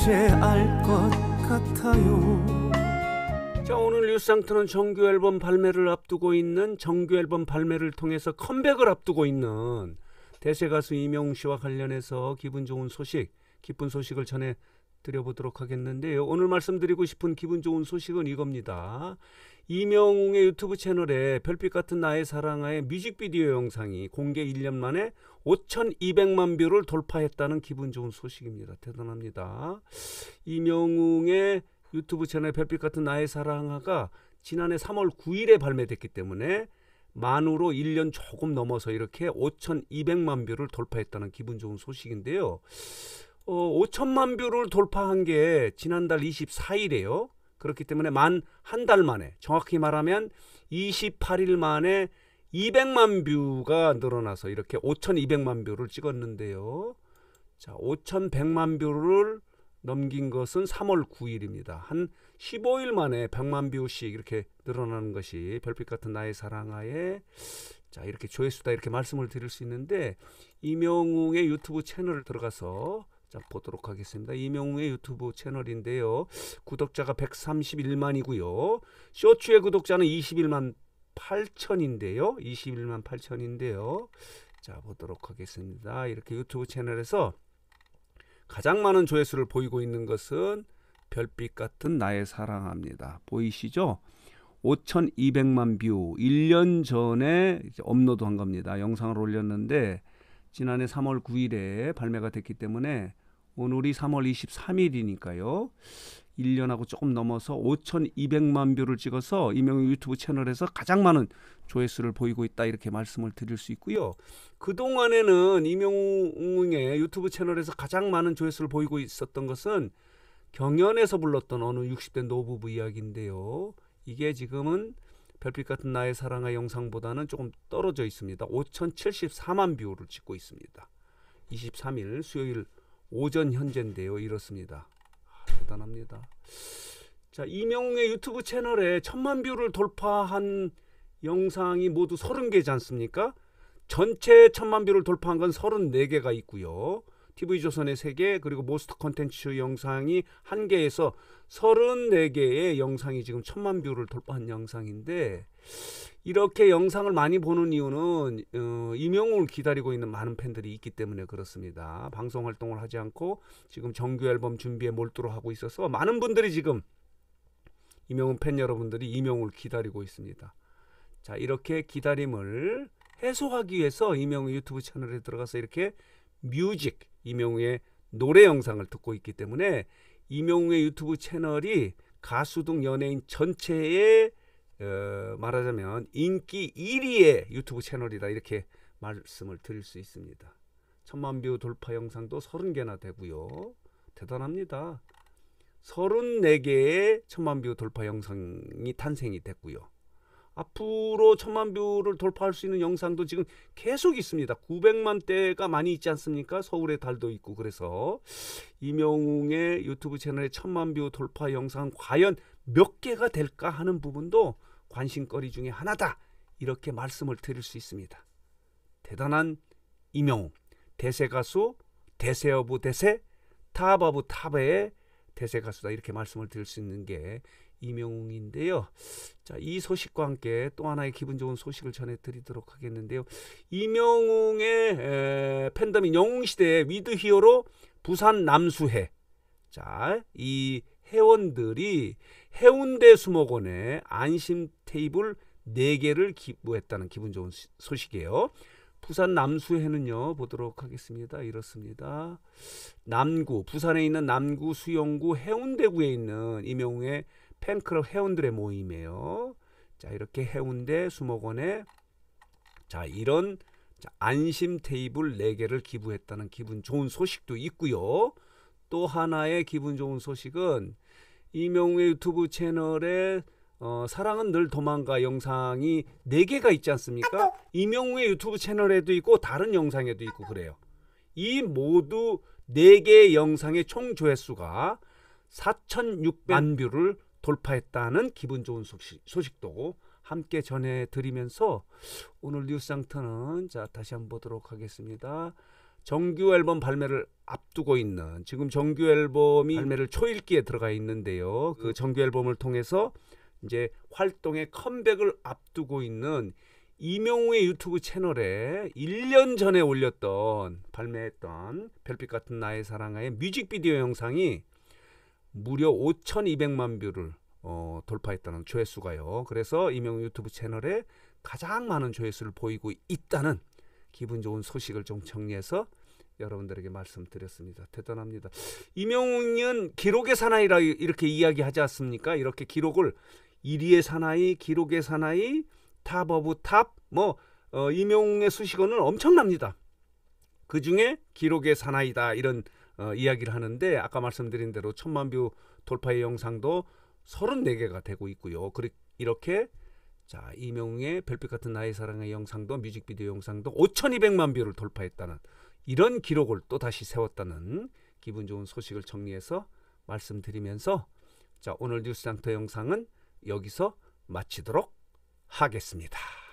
이제 알 것 같아요. 자, 오늘 뉴스상트는 정규 앨범 발매를 앞두고 있는 정규 앨범 발매를 통해서 컴백을 앞두고 있는 대세 가수 이명웅 씨와 관련해서 기분 좋은 소식, 기쁜 소식을 전해 드려보도록 하겠는데요. 오늘 말씀드리고 싶은 기분 좋은 소식은 이겁니다. 이명웅의 유튜브 채널에 별빛 같은 나의 사랑아의 뮤직비디오 영상이 공개 1년 만에 5,200만 뷰를 돌파했다는 기분 좋은 소식입니다. 대단합니다. 이명웅의 유튜브 채널 별빛 같은 나의 사랑아가 지난해 3월 9일에 발매됐기 때문에 만으로 1년 조금 넘어서 이렇게 5,200만 뷰를 돌파했다는 기분 좋은 소식인데요. 5천만 뷰를 돌파한 게 지난달 24일이에요. 그렇기 때문에 만 한 달 만에, 정확히 말하면 28일 만에 200만 뷰가 늘어나서 이렇게 5,200만 뷰를 찍었는데요. 자, 5,100만 뷰를 넘긴 것은 3월 9일입니다. 한 15일 만에 100만 뷰씩 이렇게 늘어나는 것이 별빛 같은 나의 사랑아의 자, 이렇게 조회수다 이렇게 말씀을 드릴 수 있는데, 이명웅의 유튜브 채널을 들어가서 자, 보도록 하겠습니다. 이명웅의 유튜브 채널인데요. 구독자가 131만이고요. 쇼츠의 구독자는 21만 8천인데요. 21만 8천인데요. 자, 보도록 하겠습니다. 이렇게 유튜브 채널에서 가장 많은 조회수를 보이고 있는 것은 별빛 같은 나의 사랑합니다. 보이시죠? 5,200만 뷰. 1년 전에 업로드한 겁니다. 영상을 올렸는데 지난해 3월 9일에 발매가 됐기 때문에 오늘이 3월 23일이니까요. 1년하고 조금 넘어서 5,200만 뷰를 찍어서 이명웅 유튜브 채널에서 가장 많은 조회수를 보이고 있다 이렇게 말씀을 드릴 수 있고요. 그동안에는 이명웅의 유튜브 채널에서 가장 많은 조회수를 보이고 있었던 것은 경연에서 불렀던 어느 60대 노부부 이야기인데요. 이게 지금은 별빛 같은 나의 사랑아 영상보다는 조금 떨어져 있습니다. 5,074만 뷰를 찍고 있습니다. 23일 수요일 오전 현재인데요. 이렇습니다. 대단합니다. 자, 이명웅의 유튜브 채널에 1,000만 뷰를 돌파한 영상이 모두 30개지 않습니까? 전체 1,000만 뷰를 돌파한 건 34개가 있고요. TV조선의 3개, 그리고 모스트 콘텐츠 영상이 1개에서 34개의 영상이 지금 1,000만 뷰를 돌파한 영상인데, 이렇게 영상을 많이 보는 이유는 이명웅을 기다리고 있는 많은 팬들이 있기 때문에 그렇습니다. 방송 활동을 하지 않고 지금 정규 앨범 준비에 몰두를 하고 있어서 많은 분들이 지금 이명웅 팬 여러분들이 이명웅을 기다리고 있습니다. 자, 이렇게 기다림을 해소하기 위해서 이명웅 유튜브 채널에 들어가서 이렇게 뮤직, 이명웅의 노래 영상을 듣고 있기 때문에 이명웅의 유튜브 채널이 가수 등 연예인 전체의 말하자면 인기 1위의 유튜브 채널이다 이렇게 말씀을 드릴 수 있습니다. 1,000만 뷰 돌파 영상도 30개나 되고요. 대단합니다. 34개의 1,000만 뷰 돌파 영상이 탄생이 됐고요. 앞으로 1,000만 뷰를 돌파할 수 있는 영상도 지금 계속 있습니다. 900만대가 많이 있지 않습니까? 서울의 달도 있고. 그래서 이명웅의 유튜브 채널의 1,000만 뷰 돌파 영상 과연 몇 개가 될까 하는 부분도 관심거리 중에 하나다 이렇게 말씀을 드릴 수 있습니다. 대단한 이명웅, 대세 가수, 대세 오브 대세, 탑 오브 탑의 대세 가수다 이렇게 말씀을 드릴 수 있는 게 이명웅인데요. 자, 이 소식과 함께 또 하나의 기분 좋은 소식을 전해드리도록 하겠는데요. 이명웅의 팬덤인 영웅시대의 위드 히어로 부산 남수해. 자, 이 회원들이 해운대 수목원에 안심 테이블 4개를 기부했다는 기분 좋은 소식이에요. 부산 남수해는요, 보도록 하겠습니다. 이렇습니다. 남구, 부산에 있는 남구 수영구 해운대구에 있는 이명웅의 팬클럽 회원들의 모임이에요. 자, 이렇게 해운대 수목원에 자, 이런 안심 테이블 4개를 기부했다는 기분 좋은 소식도 있고요. 또 하나의 기분 좋은 소식은 이명웅의 유튜브 채널에 사랑은 늘 도망가 영상이 4개가 있지 않습니까? 이명웅의 유튜브 채널에도 있고 다른 영상에도 있고 그래요. 이 모두 4개의 영상의 총 조회수가 4,600만 뷰를 돌파했다는 기분 좋은 소식도 함께 전해드리면서 오늘 뉴스상터는 자, 다시 한번 보도록 하겠습니다. 정규 앨범 발매를 앞두고 있는, 지금 정규 앨범이 발매를 초읽기에 들어가 있는데요. 그 정규 앨범을 통해서 이제 활동의 컴백을 앞두고 있는 이명웅의 유튜브 채널에 1년 전에 발매했던 별빛 같은 나의 사랑아의 뮤직비디오 영상이 무려 5,200만 뷰를 돌파했다는 조회수가요. 그래서 이명웅 유튜브 채널에 가장 많은 조회수를 보이고 있다는 기분 좋은 소식을 좀 정리해서 여러분들에게 말씀드렸습니다. 대단합니다. 이명웅은 기록의 사나이라 이렇게 이야기하지 않습니까? 이렇게 기록을 1위의 사나이, 기록의 사나이, 탑 오브 탑, 이명웅의 수식어는 엄청납니다. 그 중에 기록의 사나이다 이런 이야기를 하는데, 아까 말씀드린 대로 1,000만 뷰 돌파의 영상도 34개가 되고 있고요. 이렇게 자, 이명웅의 별빛 같은 나의 사랑의 영상도, 뮤직비디오 영상도 5,200만 뷰를 돌파했다는 이런 기록을 또 다시 세웠다는 기분 좋은 소식을 정리해서 말씀드리면서, 자, 오늘 뉴스장터 영상은 여기서 마치도록 하겠습니다.